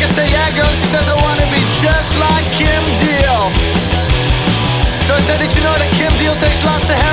say, yeah, girl, she says I wanna be just like Kim Deal. So I said, did you know that Kim Deal takes lots of help?